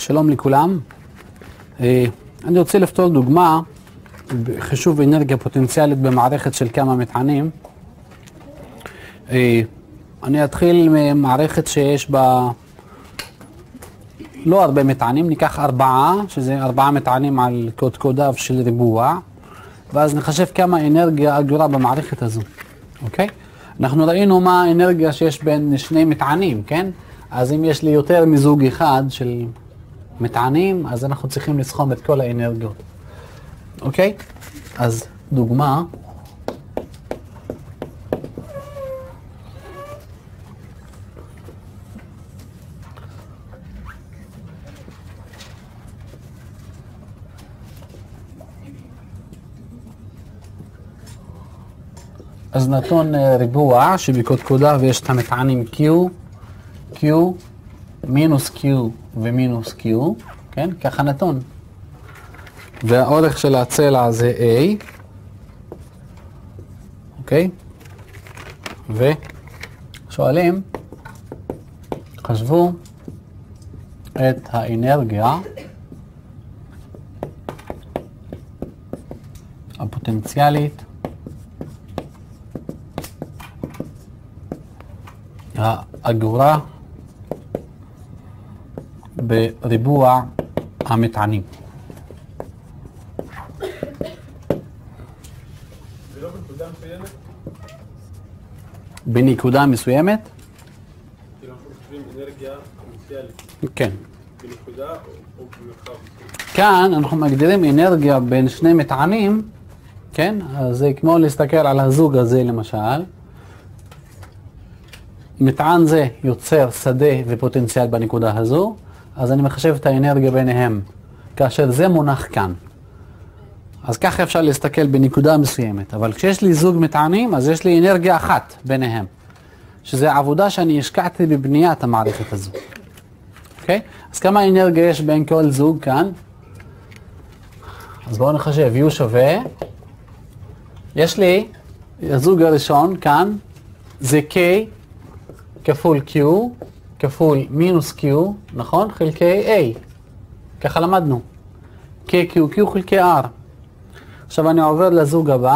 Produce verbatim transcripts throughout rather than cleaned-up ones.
שלום לכולם. אני רוצה לפתור דוגמה בחישוב אנרגיה פוטנציאלית במערכת של כמה מטענים. אני אתחיל ממערכת שיש בה לא הרבה מטענים, ניקח ארבעה, שזה ארבעה מטענים על קודקודיו של ריבוע, ואז נחשב כמה אנרגיה אגורה במערכת הזו, אוקיי? אנחנו ראינו מה האנרגיה שיש בין שני מטענים, כן? אז אם יש לי יותר מזוג אחד של מטענים, אז אנחנו צריכים לסכום את כל האנרגיות, אוקיי? אז דוגמה, אז נתון ריבוע שבקודקודיו יש את המטענים Q, Q, מינוס Q ומינוס Q, כן? ככה נתון. והאורך של הצלע זה A, אוקיי? ושואלים, חשבו את האנרגיה הפוטנציאלית האגורה בריבוע המטענים. זה לא בנקודה מסוימת? בנקודה מסוימת? כאילו אנחנו חושבים אנרגיה פוטנציאלית. כן. בנקודה או במרחב? כאן אנחנו מגדירים אנרגיה בין שני מטענים, כן? אז זה כמו להסתכל על הזוג הזה למשל. מטען זה יוצר שדה ופוטנציאל בנקודה הזו, אז אני מחשב את האנרגיה ביניהם, כאשר זה מונח כאן. אז ככה אפשר להסתכל בנקודה מסוימת, אבל כשיש לי זוג מטענים, אז יש לי אנרגיה אחת ביניהם, שזה עבודה שאני השקעתי בבניית המערכת הזו. אוקיי? אז כמה אנרגיה יש בין כל זוג כאן? אז בואו נחשב, U שווה, יש לי, הזוג הראשון כאן, זה K, כפול Q, כפול מינוס Q, נכון? חלקי A. ככה למדנו. K, Q, Q חלקי R. עכשיו אני עובר לזוג הבא.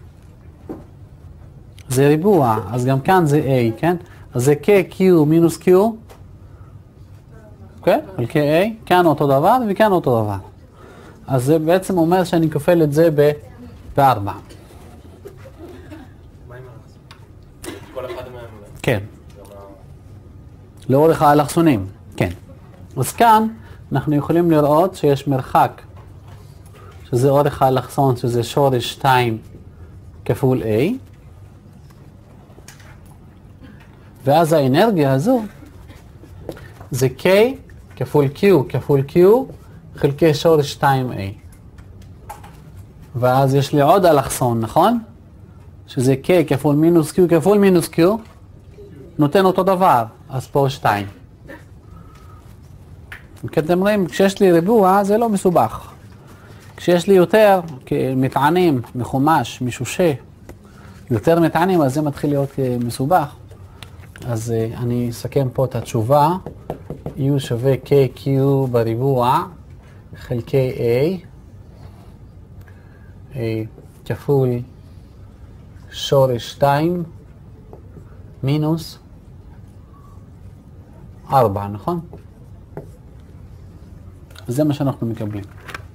זה ריבוע, אז גם כאן זה A, כן? אז זה K, Q, מינוס Q. אוקיי? חלקי A. כאן אותו דבר וכאן אותו דבר. אז זה בעצם אומר שאני כופל את זה בארבע. מה עם כל אחד מהם? כן. לאורך האלכסונים, כן. אז כאן אנחנו יכולים לראות שיש מרחק, שזה אורך האלכסון, שזה שורש שתיים כפול A, ואז האנרגיה הזו זה K כפול Q כפול Q חלקי שורש שתיים A. ואז יש לי עוד אלכסון, נכון? שזה K כפול מינוס Q כפול מינוס Q, נותן אותו דבר, אז פה שתיים. אתם רואים, כשיש לי ריבוע זה לא מסובך. כשיש לי יותר מטענים, מחומש, משושה, יותר מטענים, אז זה מתחיל להיות מסובך. אז אני אסכם פה את התשובה. U שווה K Q בריבוע חלקי A, A כפול שורש שתיים מינוס ארבע, נכון? זה מה שאנחנו מקבלים.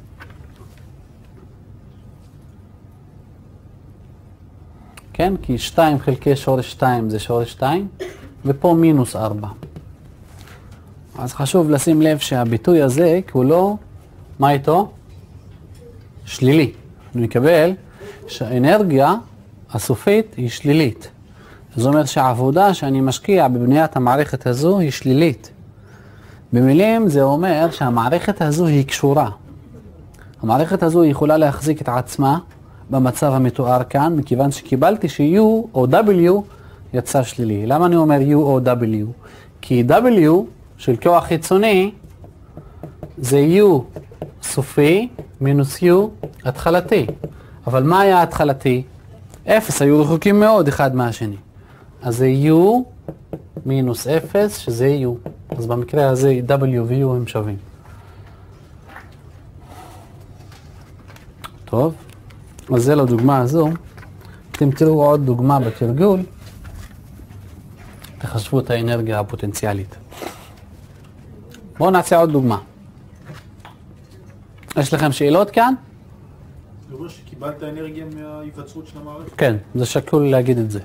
כן? כי שתיים חלקי שורש שתיים זה שורש שתיים, ופה מינוס ארבע. אז חשוב לשים לב שהביטוי הזה כולו, מה איתו? שלילי. אני מקבל שהאנרגיה הסופית היא שלילית. זאת אומרת שהעבודה שאני משקיע בבניית המערכת הזו היא שלילית. במילים זה אומר שהמערכת הזו היא קשורה. המערכת הזו יכולה להחזיק את עצמה במצב המתואר כאן, מכיוון שקיבלתי ש-U או W יצא שלילי. למה אני אומר U או W? כי W של כוח חיצוני זה U סופי מינוס U התחלתי. אבל מה היה התחלתי? אפס, היו רחוקים מאוד אחד מהשני. אז זה U מינוס אפס, שזה U. אז במקרה הזה W ו-U הם שווים. טוב, אז זה לדוגמה הזו. אתם תראו עוד דוגמה בתרגול. תחשבו את האנרגיה הפוטנציאלית. בואו נעשה עוד דוגמה. יש לכם שאלות כאן? זה אומר שקיבלת אנרגיה מההיווצרות של המערכת? כן, זה שקול להגיד את זה.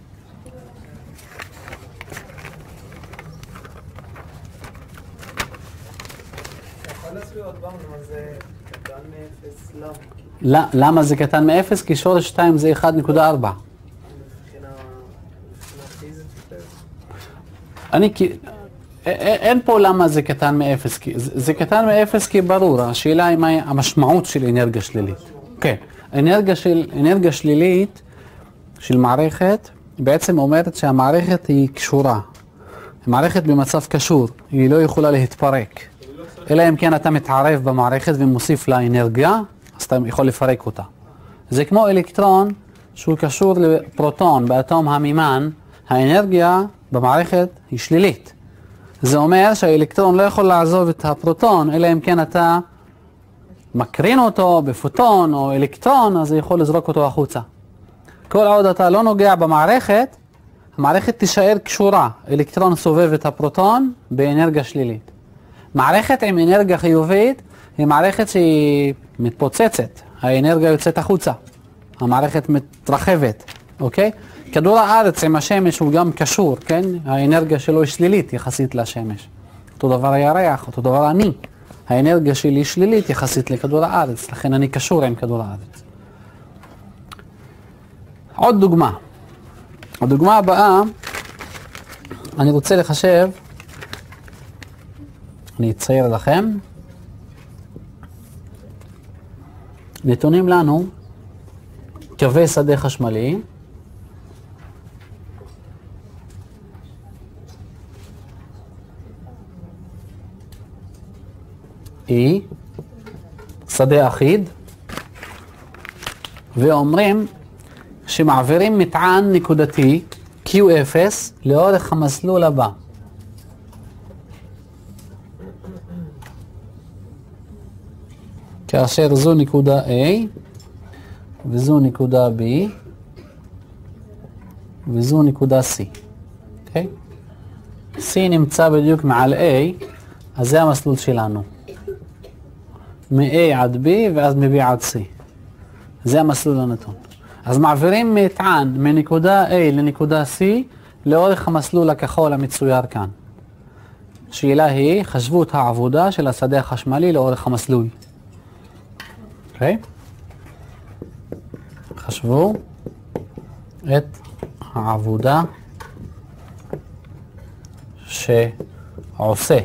יכול להסביר עוד פעם למה זה קטן מאפס? למה? למה זה קטן מאפס? כי שורש שתיים זה אחת נקודה ארבע. מבחינה פיזית? אני כי... אין פה למה זה קטן מאפס, זה קטן מאפס כי ברור, השאלה היא מה המשמעות של אנרגיה שלילית. כן, אנרגיה של, אנרגיה שלילית של מערכת בעצם אומרת שהמערכת היא קשורה. המערכת במצב קשור, היא לא יכולה להתפרק. אלא אם כן אתה מתערב במערכת ומוסיף לה אנרגיה, אז אתה יכול לפרק אותה. זה כמו אלקטרון שהוא קשור לפרוטון באטום המימן, האנרגיה במערכת היא שלילית. זה אומר שהאלקטרון לא יכול לעזוב את הפרוטון, אלא אם כן אתה מקרין אותו בפוטון או אלקטרון, אז זה יכול לזרוק אותו החוצה. כל עוד אתה לא נוגע במערכת, המערכת תישאר קשורה. אלקטרון סובב את הפרוטון באנרגיה שלילית. מערכת עם אנרגיה חיובית היא מערכת שהיא מתפוצצת. האנרגיה יוצאת החוצה. המערכת מתרחבת, אוקיי? כדור הארץ עם השמש הוא גם קשור, כן? האנרגיה שלו היא שלילית יחסית לשמש. אותו דבר הירח, אותו דבר אני. האנרגיה שלי היא שלילית יחסית לכדור הארץ, לכן אני קשור עם כדור הארץ. עוד דוגמה. הדוגמה הבאה, אני רוצה לחשב, אני אצייר לכם, נתונים לנו קווי שדה חשמלי, E, שדה אחיד, ואומרים שמעבירים מטען נקודתי קיו אפס לאורך המסלול הבא. כאשר זו נקודה A וזו נקודה B וזו נקודה C. אוקיי? C נמצא בדיוק מעל A, אז זה המסלול שלנו. מ-A עד B ואז מ-B עד C. זה המסלול הנתון. אז מעבירים מטען מנקודה A לנקודה C לאורך המסלול הכחול המצויר כאן. השאלה היא, חשבו את העבודה של השדה החשמלי לאורך המסלול. אוקיי? חשבו את העבודה שעושה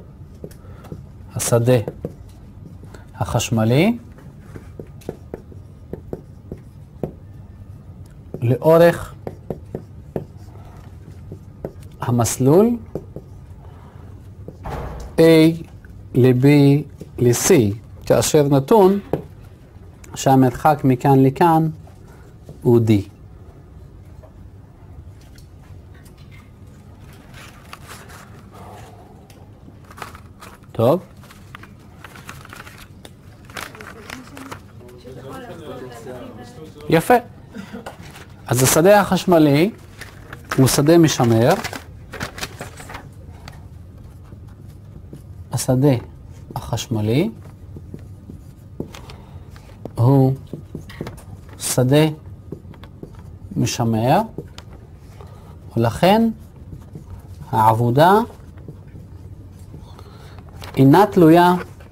השדה החשמלי לאורך המסלול A ל-B ל-C, כאשר נתון שהמרחק מכאן לכאן הוא D. טוב. יפה. אז השדה החשמלי הוא שדה משמר. השדה החשמלי הוא שדה משמר, ולכן העבודה אינה תלויה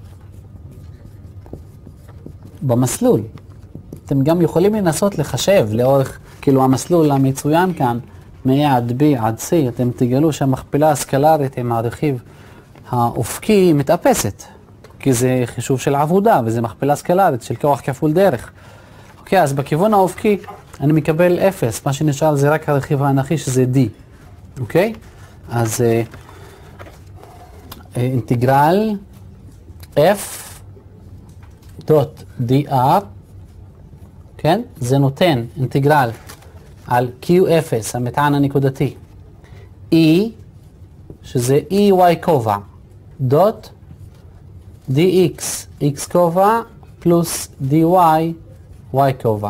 במסלול. אתם גם יכולים לנסות לחשב לאורך, כאילו המסלול המצוין כאן, מ-A עד B עד C, אתם תגלו שהמכפלה הסקלרית עם הרכיב האופקי מתאפסת, כי זה חישוב של עבודה, וזה מכפלה סקלרית של כוח כפול דרך. אוקיי, אז בכיוון האופקי אני מקבל אפס, מה שנשאר זה רק הרכיב האנכי שזה D. אוקיי? אז אה, אה, אינטגרל F דוט די אר, כן? זה נותן אינטגרל על קיו אפס, המטען הנקודתי, E, שזה E Y כובע, דוט די אקס, X כובע, פלוס די וואי y קובע.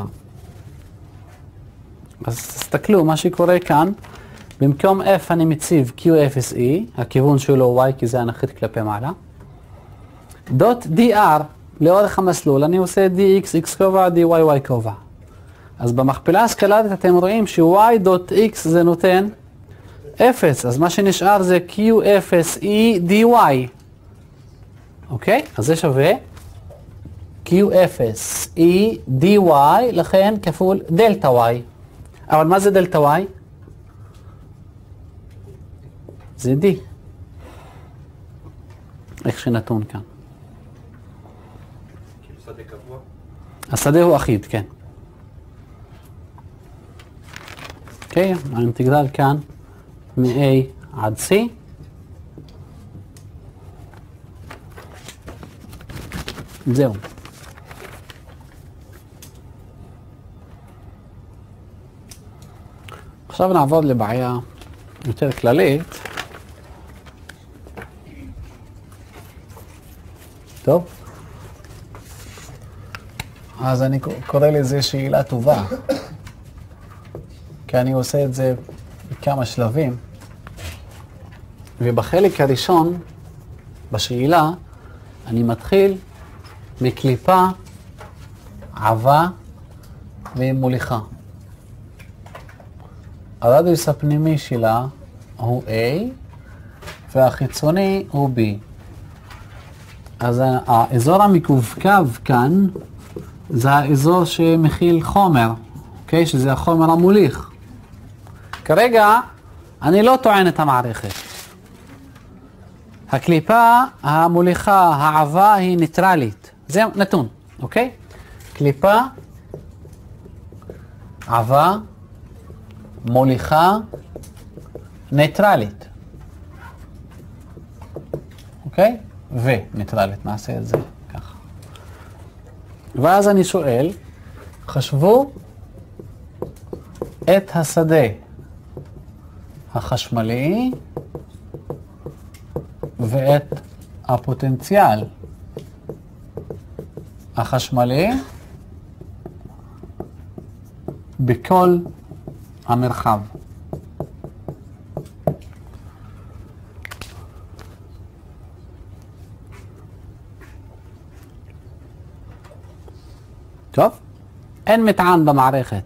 אז תסתכלו, מה שקורה כאן, במקום f אני מציב q אפס e, הכיוון שלו y כי זה הנחית כלפי מעלה. דוט dr, לאורך המסלול, אני עושה dx, x קובע, dy, y קובע. אז במכפלה הסקלרית אתם רואים ש-y דוט x זה נותן אפס, אז מה שנשאר זה q אפס e dy. אוקיי? אז זה שווה q אפס e dy, לכן כפול דלטה y. אבל מה זה דלטה y? זה d. איך שנתון כאן. שדה קבוע? השדה הוא אחיד, כן. אוקיי, האינטגרל כאן מ-a עד c. זהו. עכשיו נעבוד לבעיה יותר כללית. טוב. אז אני קורא לזה שאלה טובה. כי אני עושה את זה בכמה שלבים. ובחלק הראשון, בשאלה, אני מתחיל מקליפה, עבה ומוליכה. הרדיוס הפנימי שלה הוא A והחיצוני הוא B. אז האזור המקווקו כאן זה האזור שמכיל חומר, אוקיי? שזה החומר המוליך. כרגע אני לא טוען את המערכת. הקליפה המוליכה, העבה, היא ניטרלית. זה נתון, אוקיי? קליפה, עבה, מוליכה, ניטרלית. אוקיי? וניטרלית, נעשה את זה ככה. ואז אני שואל, חשבו את השדה החשמלי ואת הפוטנציאל החשמלי בכל המרחב. טוב? אין מטען במערכת.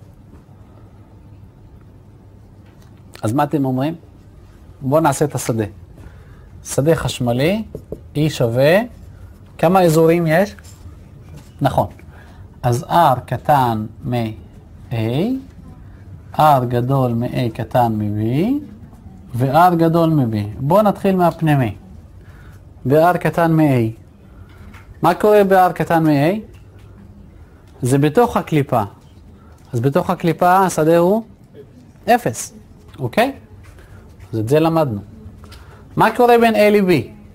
אז מה אתם אומרים? בואו נעשה את השדה. שדה חשמלי, E שווה, כמה אזורים יש? נכון. אז R קטן מ-A, R גדול מ-A קטן מ-B, ו-R גדול מ-B. בואו נתחיל מהפנימי. ב-R קטן מ-A. מה קורה ב-R קטן מ-A? זה בתוך הקליפה. אז בתוך הקליפה השדה הוא אפס. אוקיי? אז את זה למדנו. מה קורה בין A ל-B?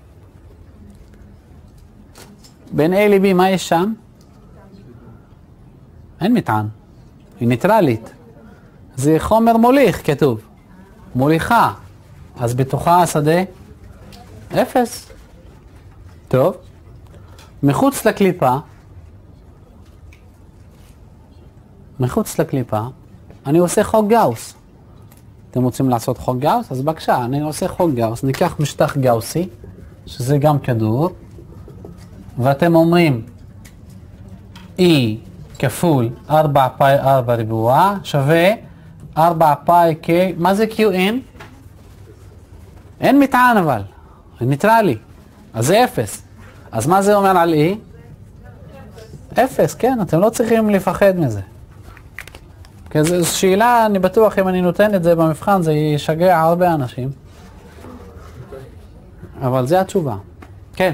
בין A ל-B מה יש שם? אין מטען. היא ניטרלית. זה חומר מוליך כתוב. מוליכה. אז בתוכה השדה אפס. טוב. מחוץ לקליפה, מחוץ לקליפה, אני עושה חוק גאוס. אתם רוצים לעשות חוק גאוס? אז בבקשה, אני עושה חוק גאוס. ניקח משטח גאוסי, שזה גם כדור, ואתם אומרים E כפול ארבע פאי ארבע ריבוע שווה ארבע פאי K, מה זה Q N? אין מטען אבל, ניטרלי, אז זה אפס. אז מה זה אומר על E? אפס, כן, אתם לא צריכים לפחד מזה. כי זו שאלה, אני בטוח אם אני נותן את זה במבחן, זה ישגע הרבה אנשים. אבל זה התשובה. כן.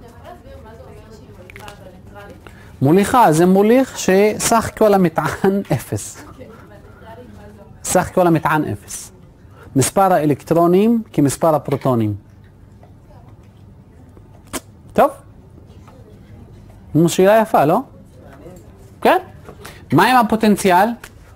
מוליכה, זה מוליך שסך כל המטען אפס. סך כל המטען אפס. מספר האלקטרונים כמספר הפרוטונים. טוב? זו שאלה יפה, לא? כן? מה עם הפוטנציאל?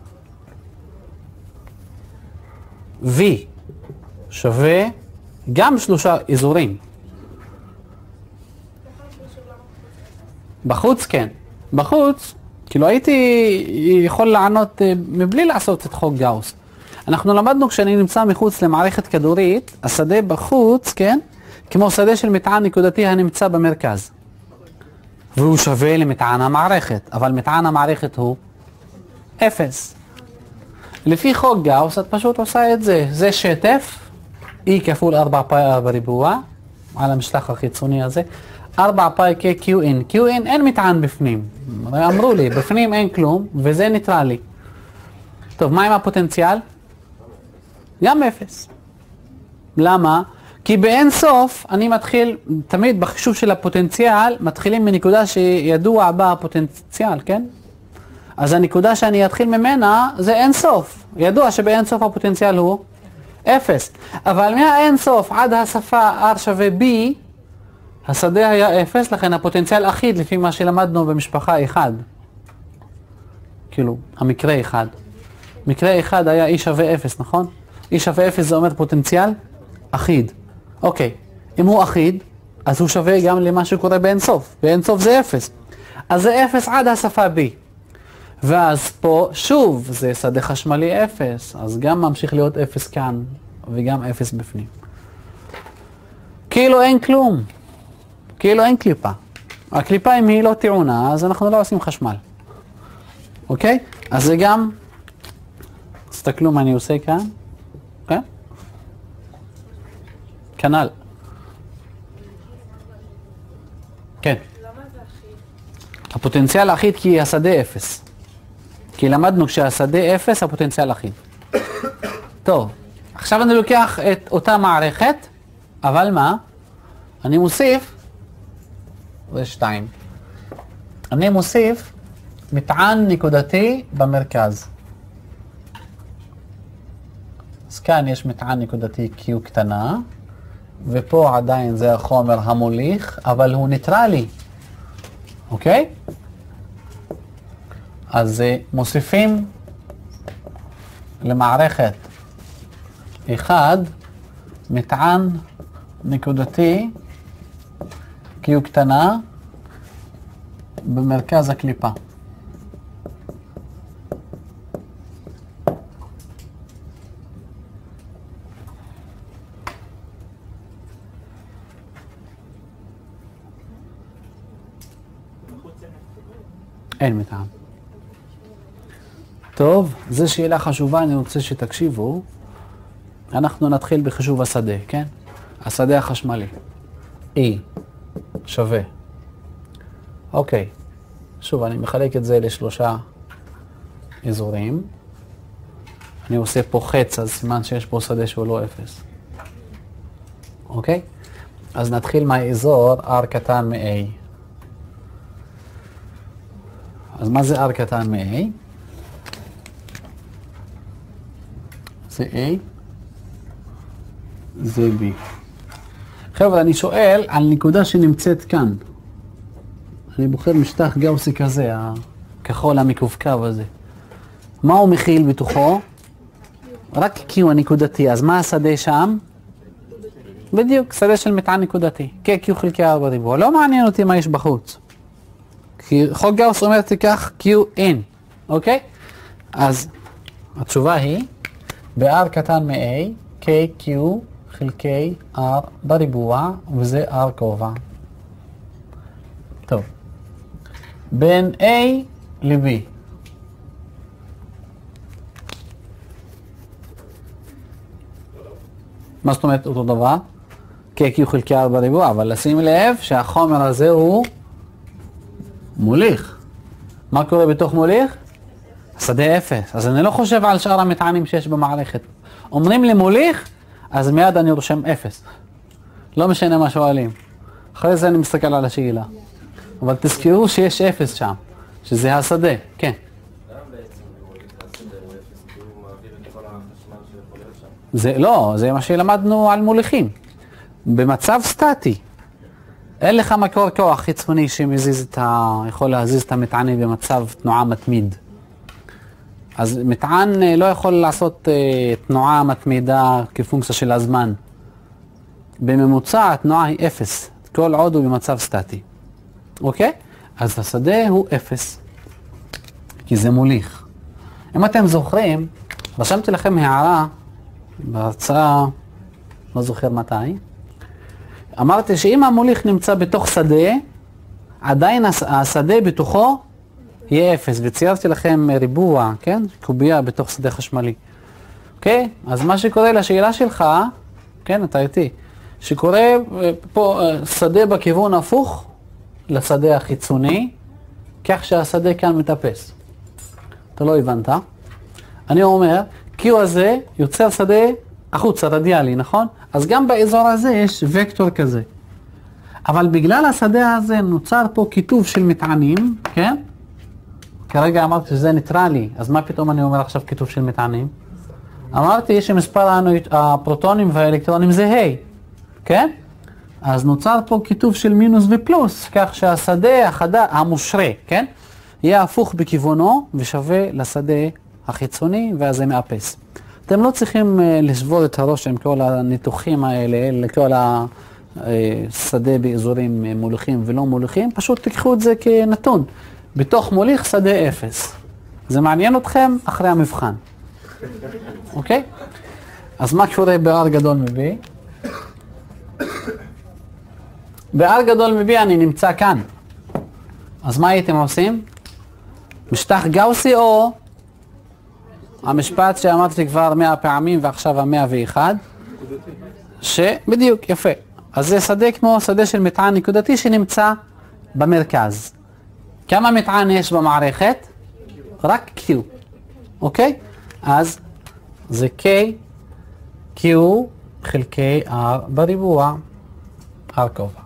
V שווה גם שלושה אזורים. בחוץ כן. בחוץ כאילו הייתי יכול לענות מבלי לעשות את חוק גאוס. אנחנו למדנו כשאני נמצא מחוץ למערכת כדורית, השדה בחוץ, כן? כמו שדה של מטען נקודתי הנמצא במרכז. והוא שווה למטען המערכת, אבל מטען המערכת הוא אפס. לפי חוק גאוס את פשוט עושה את זה. זה שטף, E כפול ארבע פאי בריבוע, על המשטח החיצוני הזה. ארבע פאי כ-QN. QN אין מטען בפנים. אמרו לי, בפנים אין כלום, וזה ניטרלי. טוב, מה עם הפוטנציאל? גם אפס. למה? כי באין סוף אני מתחיל, תמיד בחישוב של הפוטנציאל, מתחילים מנקודה שידוע בה הפוטנציאל, כן? אז הנקודה שאני אתחיל ממנה זה אין סוף. ידוע שבאין סוף הפוטנציאל הוא אפס. אבל מהאין סוף עד השפה R שווה B, השדה היה אפס, לכן הפוטנציאל אחיד לפי מה שלמדנו במשפחה אחד. כאילו, המקרה אחד. מקרה אחד היה E שווה אפס, נכון? E שווה אפס זה אומר פוטנציאל אחיד. אוקיי, אם הוא אחיד, אז הוא שווה גם למה שקורה באין סוף. באין סוף זה אפס. אז זה אפס עד השפה B. ואז פה שוב זה שדה חשמלי אפס, אז גם ממשיך להיות אפס כאן וגם אפס בפנים. כאילו אין כלום, כאילו אין קליפה. הקליפה אם היא לא טעונה, אז אנחנו לא עושים חשמל. אוקיי? אז זה גם, תסתכלו מה אני עושה כאן. אוקיי? כנ"ל. כן. למה זה אחיד? הפוטנציאל אחיד כי השדה אפס. כי למדנו שהשדה אפס, הפוטנציאל אחיד. טוב, עכשיו אני לוקח את אותה מערכת, אבל מה? אני מוסיף, זה שתיים. אני מוסיף מטען נקודתי במרכז. אז כאן יש מטען נקודתי Q קטנה, ופה עדיין זה החומר המוליך, אבל הוא ניטרלי. אוקיי? אז מוסיפים למערכת אחד מטען נקודתי Q קטנה במרכז הקליפה. אין מטען. טוב, זו שאלה חשובה, אני רוצה שתקשיבו. אנחנו נתחיל בחישוב השדה, כן? השדה החשמלי. E שווה. אוקיי. שוב, אני מחלק את זה לשלושה אזורים. אני עושה פה חץ, אז סימן שיש פה שדה שהוא לא אפס. אוקיי? אז נתחיל מהאזור R קטן מ-A. אז מה זה R קטן מ-A? זה A, זה B. חבר'ה, אני שואל על נקודה שנמצאת כאן. אני בוחר משטח גאוסי כזה, הכחול המקווקו הזה. מה הוא מכיל בתוכו? רק Q הנקודתי. אז מה השדה שם? בדיוק, שדה של מטען נקודתי. K, Q חלקי ארבע ריבוע. לא מעניין אותי מה יש בחוץ. כי חוק גאוס אומר תיקח Q N, אוקיי? אז התשובה היא, ב-R קטן מ-A, K, Q חלקי R בריבוע, וזה R כובע. טוב. בין A ל-B. מה זאת אומרת אותו דבר? K, Q חלקי R בריבוע, אבל לשים לב שהחומר הזה הוא מוליך. מה קורה בתוך מוליך? השדה אפס. אז אני לא חושב על שאר המטענים שיש במערכת. אומרים לי מוליך, אז מיד אני רושם אפס. לא משנה מה שואלים. אחרי זה אני מסתכל על השאלה. אבל תזכרו שיש אפס שם, שזה השדה. כן. למה בעצם מוליך השדה הוא אפס? כי הוא מעביר את כל החשמל שיכול להיות שם. זה לא, זה מה שלמדנו על מוליכים. במצב סטטי. אין לך מקור כוח חיצוני שמזיז את ה... יכול להזיז את המטענים במצב תנועה מתמיד. אז מטען לא יכול לעשות uh, תנועה מתמידה כפונקציה של הזמן. בממוצע התנועה היא אפס, כל עוד הוא במצב סטטי. אוקיי? אז השדה הוא אפס. כי זה מוליך. אם אתם זוכרים, רשמתי לכם הערה בהרצאה, לא זוכר מתי, אמרתי שאם המוליך נמצא בתוך שדה, עדיין השדה בתוכו יהיה אפס, וציירתי לכם ריבוע, כן? קובייה בתוך שדה חשמלי. אוקיי? אז מה שקורה לשאלה שלך, כן, אתה איתי, שקורה פה שדה בכיוון הפוך לשדה החיצוני, כך שהשדה כאן מטפס. אתה לא הבנת? אני אומר, Q הזה יוצר שדה החוצה, רדיאלי, נכון? אז גם באזור הזה יש וקטור כזה. אבל בגלל השדה הזה נוצר פה כיתוב של מטענים, כן? כרגע אמרתי שזה ניטרלי, אז מה פתאום אני אומר עכשיו כיתוב של מטענים? אמרתי שמספר הפרוטונים והאלקטרונים זה A, כן? אז נוצר פה כיתוב של מינוס ופלוס, כך שהשדה החדה, המושרה, כן? יהיה הפוך בכיוונו ושווה לשדה החיצוני, ואז זה מאפס. אתם לא צריכים לשבור את הראש עם כל הניתוחים האלה, לכל השדה באזורים מוליכים ולא מוליכים, פשוט תיקחו את זה כנתון. בתוך מוליך שדה אפס. זה מעניין אתכם אחרי המבחן. אוקיי? אז מה קורה ב-R גדול מ-B? ב-R גדול מ-B אני נמצא כאן. אז מה הייתם עושים? משטח גאוסי או המשפט שאמרתי כבר מאה פעמים ועכשיו המאה ואחד? שבדיוק, יפה. אז זה שדה כמו שדה של מטען נקודתי שנמצא במרכז. כמה מטען יש במערכת? רק Q. אוקיי? אז זה K, Q חלקי R בריבוע, R כובע.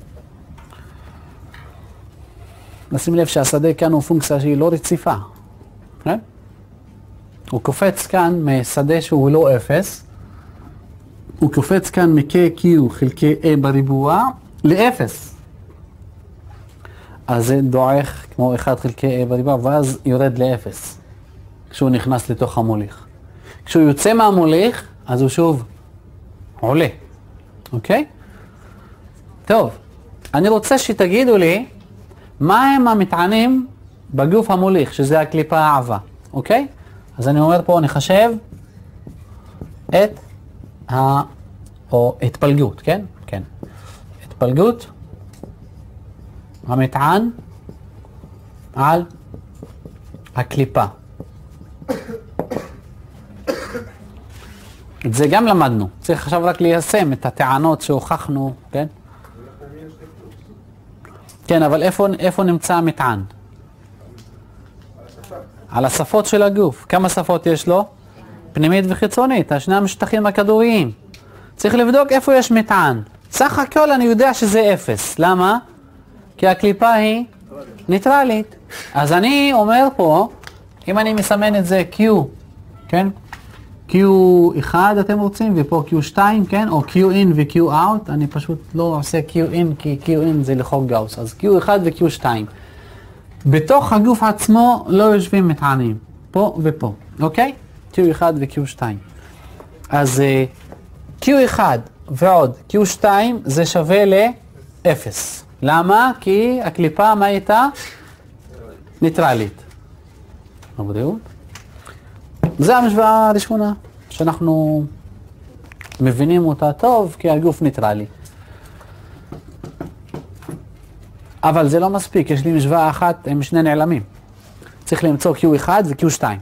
נשים לב שהשדה כאן הוא פונקציה שהיא לא רציפה. כן? הוא קופץ כאן משדה שהוא לא אפס, הוא קופץ כאן מ-K, Q חלקי A בריבוע לאפס. אז זה דועך כמו אחד חלקי A בריבוע, ואז יורד לאפס, כשהוא נכנס לתוך המוליך. כשהוא יוצא מהמוליך, אז הוא שוב עולה. אוקיי? טוב, אני רוצה שתגידו לי, מה הם המטענים בגוף המוליך, שזה הקליפה העבה. אוקיי? אז אני אומר פה, נחשב את ה... או התפלגות, כן? כן. התפלגות המטען על הקליפה. את זה גם למדנו. צריך עכשיו רק ליישם את הטענות שהוכחנו, כן? כן, אבל איפה, איפה נמצא המטען? על השפות של הגוף. כמה שפות יש לו? פנימית וחיצונית, השני המשטחים הכדוריים. צריך לבדוק איפה יש מטען. סך הכל אני יודע שזה אפס. למה? כי הקליפה היא ניטרלית. אז אני אומר פה, אם אני מסמן את זה Q, כן? Q אחד אתם רוצים, ופה Q שתיים, כן? או Q in ו-Q out, אני פשוט לא עושה Q in, כי Q in זה לחוק גאוס. אז Q אחד ו-Q שתיים. בתוך הגוף עצמו לא יושבים מטענים. פה ופה, אוקיי? Q אחד ו-Q שתיים. אז uh, Q אחד ועוד Q שתיים זה שווה ל-אפס. למה? כי הקליפה מה הייתה? ניטרלית. בבריאות. זה המשוואה הראשונה, שאנחנו מבינים אותה טוב, כי הגוף ניטרלי. אבל זה לא מספיק, יש לי משוואה אחת עם שני נעלמים. צריך למצוא Q אחד ו-Q שתיים.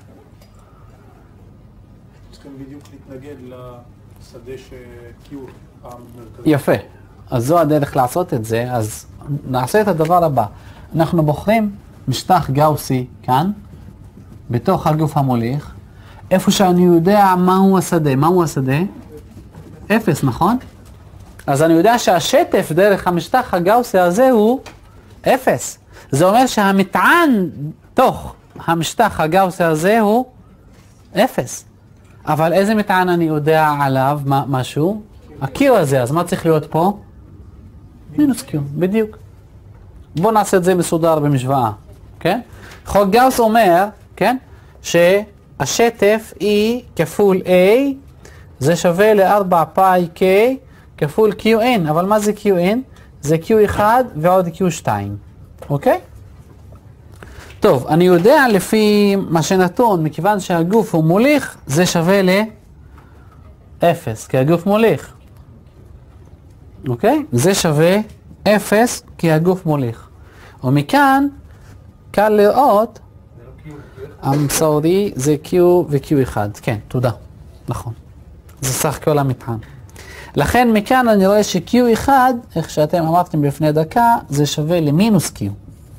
צריכים בדיוק להתנגד לשדה ש-Q המרכזי. יפה. אז זו הדרך לעשות את זה, אז נעשה את הדבר הבא. אנחנו בוחרים משטח גאוסי כאן, בתוך הגוף המוליך, איפה שאני יודע מהו השדה. מהו השדה? אפס, נכון? אז אני יודע שהשטף דרך המשטח הגאוסי הזה הוא אפס. זה אומר שהמטען תוך המשטח הגאוסי הזה הוא אפס. אבל איזה מטען אני יודע עליו משהו? ה-Q הזה, אז מה צריך להיות פה? מינוס Q, בדיוק. בואו נעשה את זה מסודר במשוואה, כן? חוק גאוס אומר, כן? שהשטף E כפול A זה שווה ל-ארבע פאי K כפול Q N, אבל מה זה Q N? זה Q אחד ועוד Q שתיים, אוקיי? טוב, אני יודע לפי מה שנתון, מכיוון שהגוף הוא מוליך, זה שווה ל-אפס, כי הגוף מוליך. אוקיי? זה שווה אפס, כי הגוף מוליך. ומכאן, קל לראות, המסורי זה Q ו-Q אחד. כן, תודה. נכון. זה סך כל המטען. לכן מכאן אני רואה ש-Q אחד, איך שאתם אמרתם לפני דקה, זה שווה למינוס Q.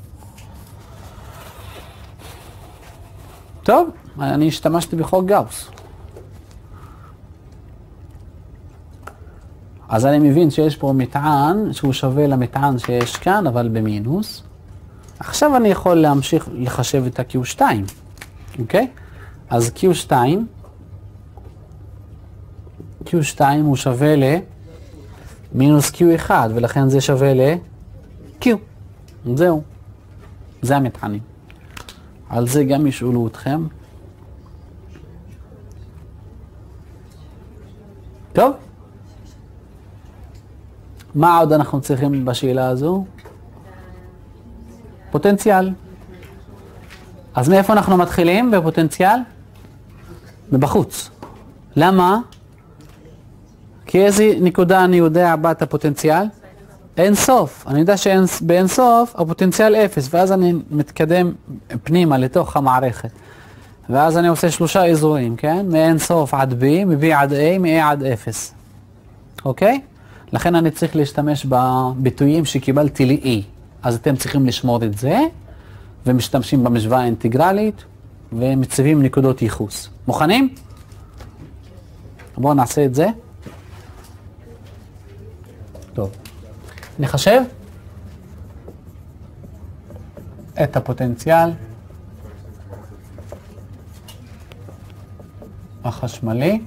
טוב, אני השתמשתי בחוק גאוס. אז אני מבין שיש פה מטען שהוא שווה למטען שיש כאן, אבל במינוס. עכשיו אני יכול להמשיך לחשב את ה-Q שתיים. אוקיי? אז Q שתיים, Q שתיים הוא שווה למינוס Q אחד, ולכן זה שווה ל-Q. זהו. זה המטענים. על זה גם ישאלו אתכם. טוב? מה עוד אנחנו צריכים בשאלה הזו? פוטנציאל. אז מאיפה אנחנו מתחילים בפוטנציאל? מבחוץ. למה? כי איזה נקודה אני יודע בת הפוטנציאל? אין סוף. אני יודע שבאין סוף הפוטנציאל אפס, ואז אני מתקדם פנימה לתוך המערכת. ואז אני עושה שלושה אזורים, כן? מאין סוף עד B, מ-B עד A, מ-A עד אפס. אוקיי? לכן אני צריך להשתמש בביטויים שקיבלתי לי E. אז אתם צריכים לשמור את זה, ומשתמשים במשוואה האינטגרלית, ומציבים נקודות ייחוס. מוכנים? בואו נעשה את זה. טוב. נחשב את הפוטנציאל החשמלי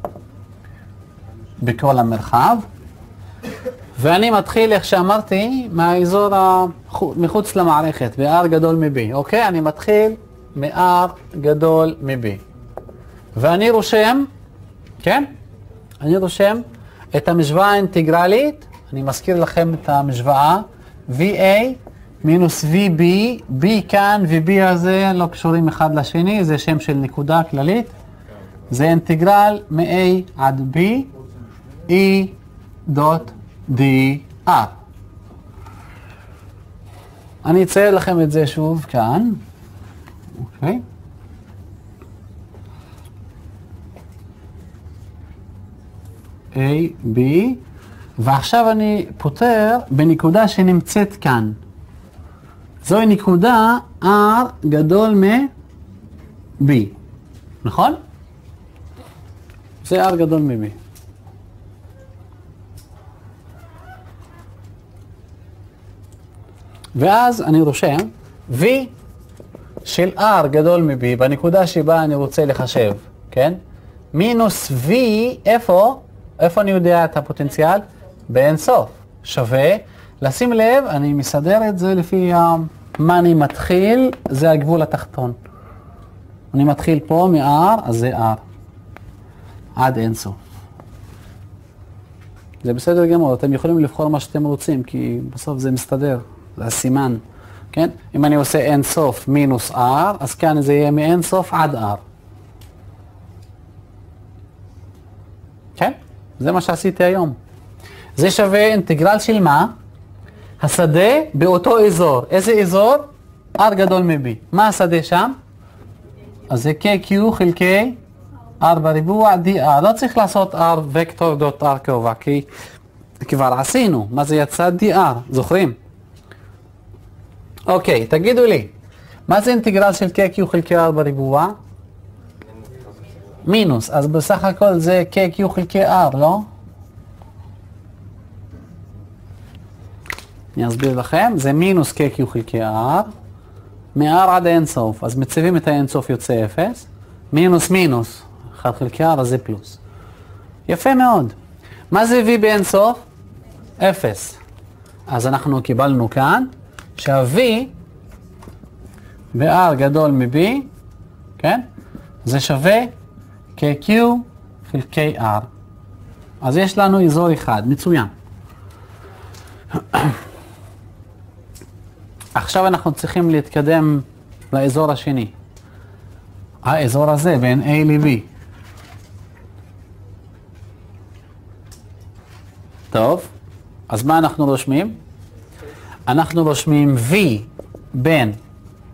בכל המרחב, ואני מתחיל, איך שאמרתי, מהאזור מחוץ למערכת, ב-R גדול מ-B. אוקיי? אני מתחיל מ-R גדול מ-B. ואני רושם, כן? אני רושם את המשוואה האינטגרלית, אני מזכיר לכם את המשוואה, V A מינוס V B, B כאן ו-B הזה לא קשורים אחד לשני, זה שם של נקודה כללית. זה אינטגרל מ-A עד B, E דוט D R. אני אצייר לכם את זה שוב כאן. אוקיי. A, B, ועכשיו אני פותר בנקודה שנמצאת כאן. זוהי נקודה R גדול מ-B. נכון? זה R גדול מ-B. ואז אני רושם V של R גדול מ-B בנקודה שבה אני רוצה לחשב, כן? מינוס V, איפה? איפה אני יודע את הפוטנציאל? באין סוף. שווה. לשים לב, אני מסדר את זה לפי מה אני מתחיל, זה הגבול התחתון. אני מתחיל פה מ-R, אז זה R. עד אין סוף. זה בסדר גמור, אתם יכולים לבחור מה שאתם רוצים, כי בסוף זה מסתדר. זה הסימן, כן? אם אני עושה אין סוף מינוס R, אז כאן זה יהיה מאין סוף עד R. כן? זה מה שעשיתי היום. זה שווה אינטגרל של מה? השדה באותו אזור. איזה אזור? R גדול מ-B. מה השדה שם? אז זה K Q חלקי R בריבוע D R. לא צריך לעשות R וקטור דוט R קרובה, כי כבר עשינו. מה זה יצא D R? זוכרים? אוקיי, תגידו לי, מה זה אינטגרל של K Q חלקי R בריבוע? מינוס, אז בסך הכל זה K Q חלקי R, לא? אני אסביר לכם, זה מינוס K Q חלקי R, מ-R עד האינסוף, אז מציבים את האינסוף יוצא אפס, מינוס מינוס, אחד חלקי R, אז זה פלוס. יפה מאוד. מה זה V באינסוף? אפס. אז אנחנו קיבלנו כאן, שה-V ב-R גדול מ-B, כן? זה שווה K Q חלקי R. אז יש לנו אזור אחד, מצוין. עכשיו אנחנו צריכים להתקדם לאזור השני. האזור הזה בין A ל-B. טוב, אז מה אנחנו רושמים? אנחנו רושמים V בין A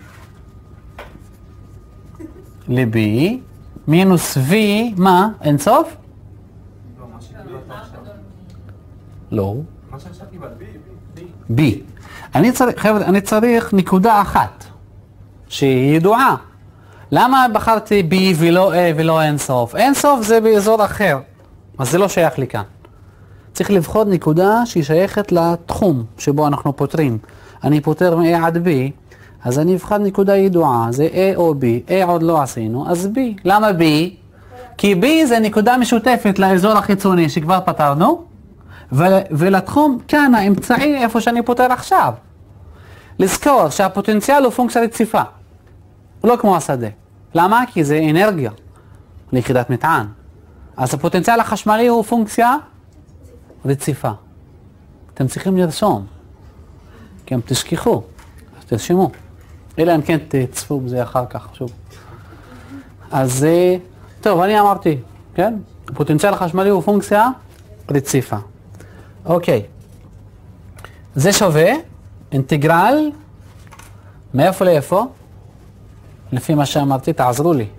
ל-B, מינוס V, מה? אין סוף? לא, מה שקיבלת עכשיו. לא. מה שעכשיו קיבלת. B. אני צריך, חבר'ה, אני צריך נקודה אחת, שהיא ידועה. למה בחרתי B ולא A ולא אין סוף? אין סוף זה באזור אחר, אז זה לא שייך לי כאן. צריך לבחור נקודה שהיא שייכת לתחום שבו אנחנו פותרים. אני פותר מ-A עד B, אז אני אבחר נקודה ידועה, זה A או B. A עוד לא עשינו, אז B. למה B? כי B זה נקודה משותפת לאזור החיצוני שכבר פתרנו, ו- ולתחום כאן האמצעי איפה שאני פותר עכשיו. לזכור שהפוטנציאל הוא פונקציה רציפה, לא כמו השדה. למה? כי זה אנרגיה ליחידת מטען. אז הפוטנציאל החשמלי הוא פונקציה רציפה. אתם צריכים לרשום, כי אם תשכחו, אז תרשמו. אלא אם כן תצפו בזה אחר כך, שוב. אז טוב, אני אמרתי, כן? הפוטנציאל החשמלי הוא פונקציה רציפה. אוקיי. זה שווה אינטגרל מאיפה לאיפה? לפי מה שאמרתי, תעזרו לי.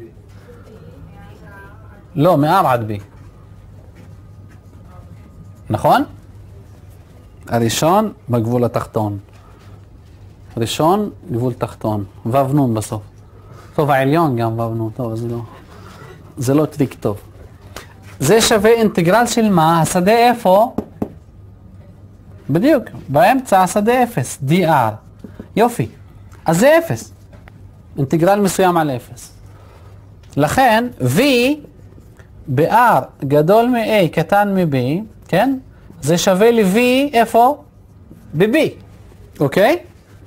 לא, מ-R עד B. נכון? הראשון בגבול התחתון. ראשון, גבול תחתון. וו נון בסוף. טוב, העליון גם וו נון. טוב, זה לא, זה לא טריק טוב. זה שווה אינטגרל של מה? השדה איפה? בדיוק, באמצע השדה אפס, די אר. יופי. אז זה אפס. אינטגרל מסוים על אפס. לכן, V ב-R גדול מ-A קטן מ-B, כן? זה שווה ל-V איפה? ב-B. אוקיי?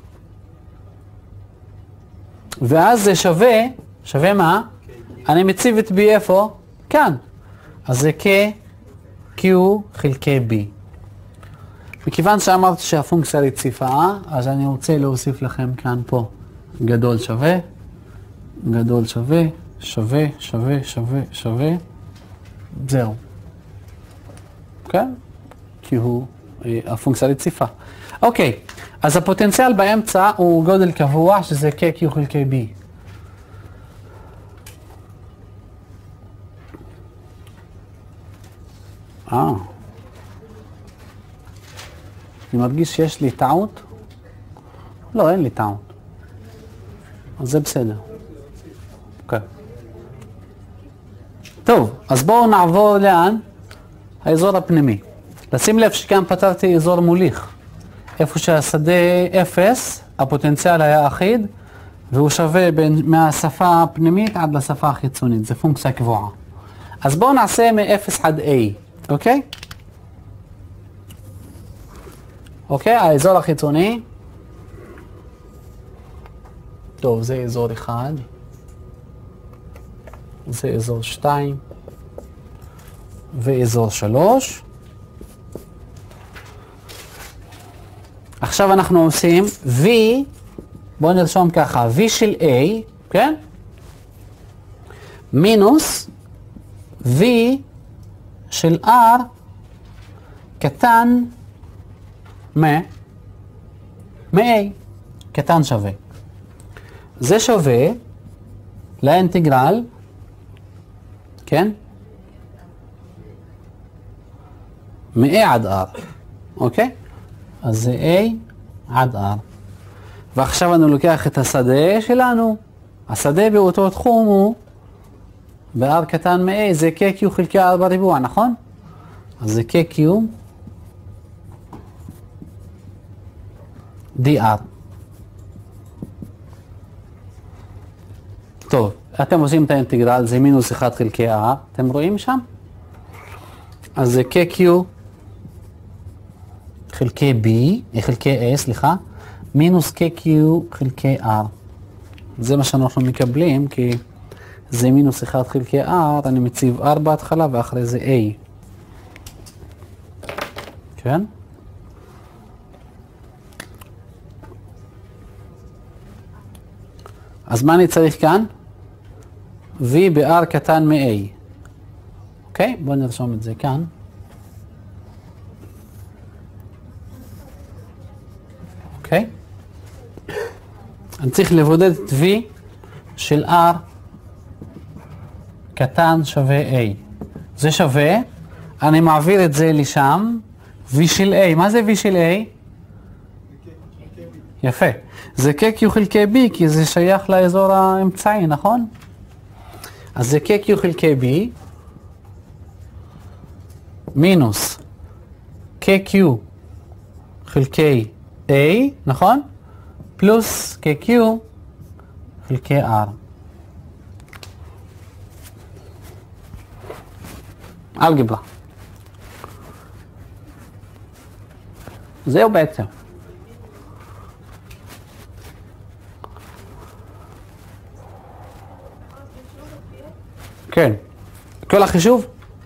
ואז זה שווה, שווה מה? אני מציב את B איפה? כאן. אז זה K, Q חלקי B. מכיוון שאמרתי שהפונקציה רציפה, אז אני רוצה להוסיף לכם כאן פה גדול שווה, גדול שווה, שווה, שווה, שווה, שווה, זהו. כן? כי הוא אה, הפונקציה רציפה. אוקיי, אז הפוטנציאל באמצע הוא גודל קבוע, שזה K, Q חלקי B. אה. אני מרגיש שיש לי טעות? לא, אין לי טעות. אז זה בסדר. אוקיי. טוב, אז בואו נעבור לאן? האזור הפנימי. לשים לב שכאן פתרתי אזור מוליך. איפה שהשדה אפס, הפוטנציאל היה אחיד, והוא שווה בין מהשפה הפנימית עד לשפה החיצונית. זה פונקציה קבועה. אז בואו נעשה מ-אפס עד A, אוקיי? אוקיי, האזור החיצוני. טוב, זה אזור אחד. זה אזור שתיים. ואזור שלוש. עכשיו אנחנו עושים V, בואו נרשום ככה, V של A, כן? מינוס V של R קטן מ, מ-A, קטן שווה. זה שווה לאינטגרל, כן? מ-A עד R, אוקיי? אז זה A עד R. ועכשיו אני לוקח את השדה שלנו. השדה באותו תחום הוא, ב-R קטן מ-A, זה K Q חלקי R בריבוע, נכון? אז זה K Q די אר. טוב, אתם עושים את האינטגרל, זה מינוס אחד חלקי R, אתם רואים שם? אז זה K Q חלקי B, חלקי A, סליחה, מינוס K Q חלקי R. זה מה שאנחנו מקבלים, כי זה מינוס אחד חלקי R, אני מציב R בהתחלה ואחרי זה A. כן? אז מה אני צריך כאן? V ב-R קטן מ-A. אוקיי? בואו נרשום את זה כאן. אוקיי? אני צריך לבודד את V של R קטן שווה A. זה שווה, אני מעביר את זה לשם, V של A. מה זה V של A? יפה. זה K Q חלקי B, כי זה שייך לאזור האמצעי, נכון? אז זה K Q חלקי B, מינוס K Q חלקי A, נכון? פלוס K Q חלקי R. אלגברה. זהו בעצם. כן. כל החישוב?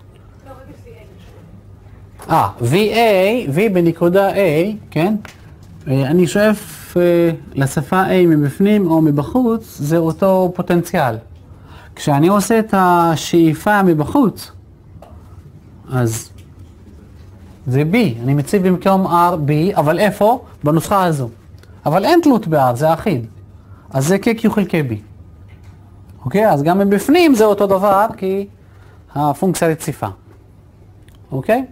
אה, V A, V בנקודה A, כן? אני שואף לשפה A מבפנים או מבחוץ, זה אותו פוטנציאל. כשאני עושה את השאיפה מבחוץ, אז זה B, אני מציב במקום R, B, אבל איפה? בנוסחה הזו. אבל אין תלות ב-R, זה אחיד. אז זה K Q חלקי B. אוקיי? אז גם מבפנים זה אותו דבר, כי הפונקציה רציפה. אוקיי?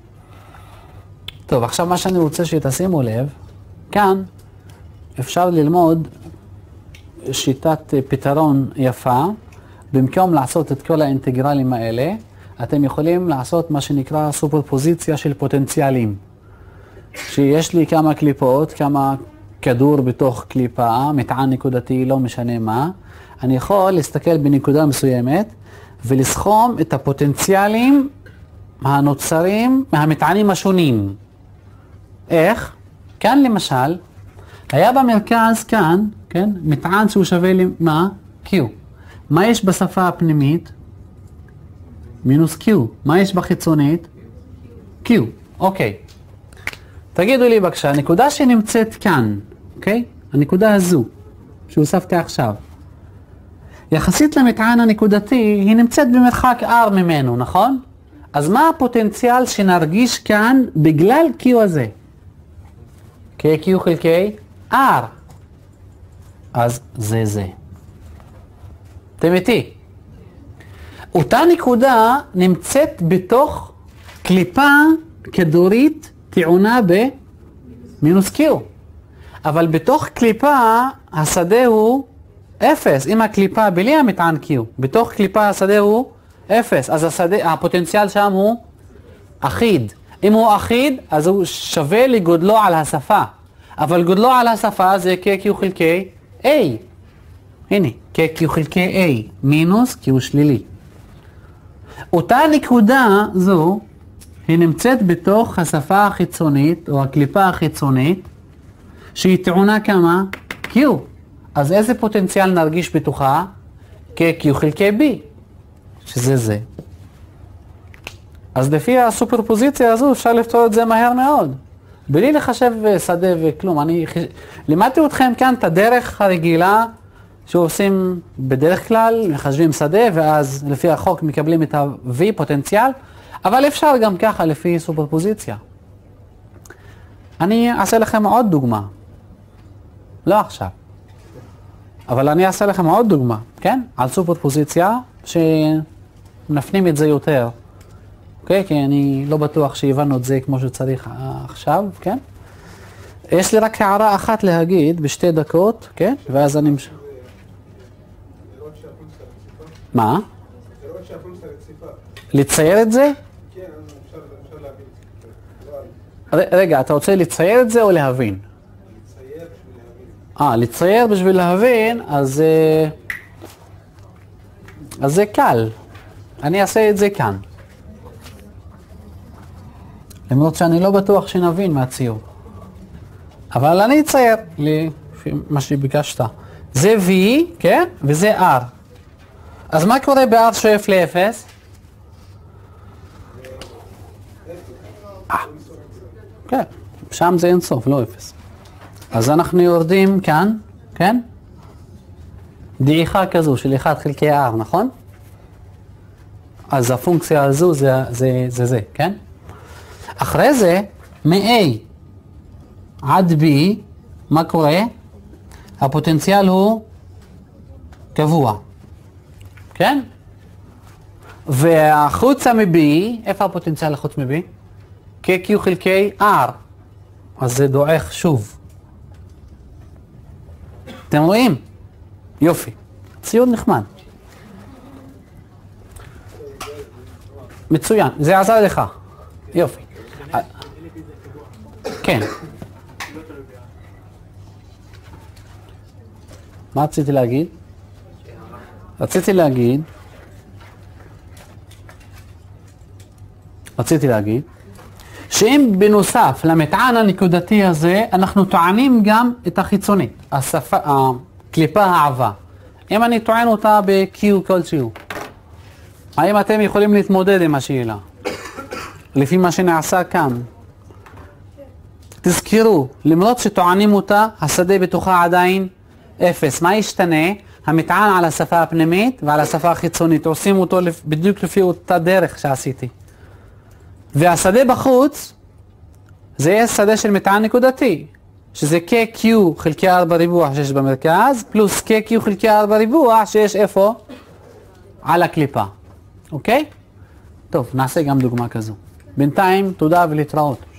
טוב, עכשיו מה שאני רוצה שתשימו לב, כאן אפשר ללמוד שיטת פתרון יפה. במקום לעשות את כל האינטגרלים האלה, אתם יכולים לעשות מה שנקרא סופרפוזיציה של פוטנציאלים. שיש לי כמה קליפות, כמה כדור בתוך קליפה, מטען נקודתי, לא משנה מה. אני יכול להסתכל בנקודה מסוימת ולסכום את הפוטנציאלים הנוצרים מהמטענים השונים. איך? כאן למשל, היה במרכז כאן, כן, מטען שהוא שווה למה? Q. מה יש בשפה הפנימית? מינוס Q. מה יש בחיצונית? Q. אוקיי. תגידו לי בבקשה, הנקודה שנמצאת כאן, אוקיי? הנקודה הזו, שהוספתי עכשיו. יחסית למטען הנקודתי, היא נמצאת במרחק R ממנו, נכון? אז מה הפוטנציאל שנרגיש כאן בגלל Q הזה? K Q חלקי R. אז זה זה. אתם איתי? אותה נקודה נמצאת בתוך קליפה כדורית טעונה במינוס Q. אבל בתוך קליפה השדה הוא אפס. אם הקליפה בלי המטען Q, בתוך קליפה השדה הוא אפס. אז השדה, הפוטנציאל שם הוא אחיד. אם הוא אחיד, אז הוא שווה לגודלו על השפה. אבל גודלו על השפה זה K Q חלקי A. הנה, K Q חלקי A, מינוס Q שלילי. אותה נקודה זו, היא נמצאת בתוך השפה החיצונית, או הקליפה החיצונית, שהיא טעונה כמה? Q. אז איזה פוטנציאל נרגיש בתוכה? K Q חלקי B, שזה זה. אז לפי הסופרפוזיציה הזו אפשר לפתור את זה מהר מאוד. בלי לחשב שדה וכלום. אני לימדתי אתכם כאן את הדרך הרגילה שעושים בדרך כלל, מחשבים שדה, ואז לפי החוק מקבלים את ה-V פוטנציאל, אבל אפשר גם ככה לפי סופרפוזיציה. אני אעשה לכם עוד דוגמה. לא עכשיו. אבל אני אעשה לכם עוד דוגמה, כן? על סופרפוזיציה, שנפנים את זה יותר. אוקיי? כי אני לא בטוח שהבנו את זה כמו שצריך עכשיו, כן? יש לי רק הערה אחת להגיד בשתי דקות, כן? ואז אני... מה? לצייר את זה? כן, אפשר להבין. רגע, אתה רוצה לצייר את זה או להבין? לצייר בשביל להבין. אה, לצייר בשביל להבין, אז... אז זה קל. אני אעשה את זה כאן. למרות שאני לא בטוח שנבין מהציור. אבל אני אצייר לפי מה שביקשת. זה V, כן? וזה R. אז מה קורה ב-R שואף ל-אפס? אה, כן, שם זה אינסוף, לא אפס. אז אנחנו יורדים כאן, כן? דעיכה כזו של אחד חלקי r, נכון? אז הפונקציה הזו זה זה, זה, זה, כן? אחרי זה, מ-A עד B, מה קורה? הפוטנציאל הוא קבוע, כן? והחוצה מ-B, איפה הפוטנציאל החוץ מ-B? כ-Q חלקי R, אז זה דועך שוב. אתם רואים? יופי. ציוד נחמד. מצוין, זה עזר לך. יופי. כן. מה רציתי להגיד? רציתי להגיד, רציתי להגיד, שאם בנוסף למטען הנקודתי הזה, אנחנו טוענים גם את החיצונית, השפה, הקליפה העבה. אם אני טוען אותה ב-Q כלשהו, האם אתם יכולים להתמודד עם השאלה? לפי מה שנעשה כאן. תזכרו, למרות שטוענים אותה, השדה בתוכה עדיין אפס. מה ישתנה? המטען על השפה הפנימית ועל השפה החיצונית. עושים אותו בדיוק לפי אותה דרך שעשיתי. והשדה בחוץ, זה יהיה שדה של מטען נקודתי, שזה K-Q חלקי R בריבוע שיש במרכז, פלוס K-Q חלקי R בריבוע שיש איפה? על הקליפה. אוקיי? טוב, נעשה גם דוגמה כזו. בינתיים, תודה ולהתראות.